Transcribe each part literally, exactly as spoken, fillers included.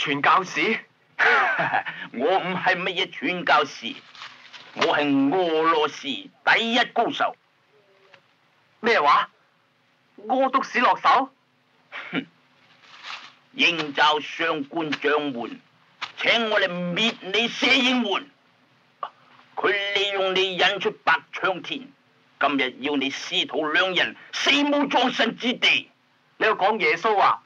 傳教士？ 我唔係乜嘢傳教士，我係俄羅斯第一高手。 咩話？屙督屎落手？ 哼！應召上官掌門，請我嚟滅你射影門。佢利用你引出百槍天，今日要你師徒兩人死無葬身之地。 你又講耶穌啊？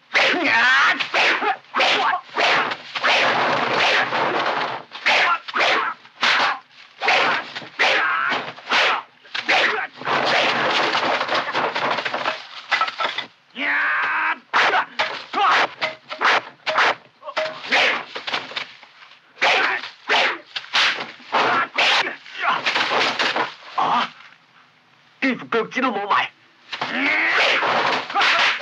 啊！幾乎腳趾都冇埋。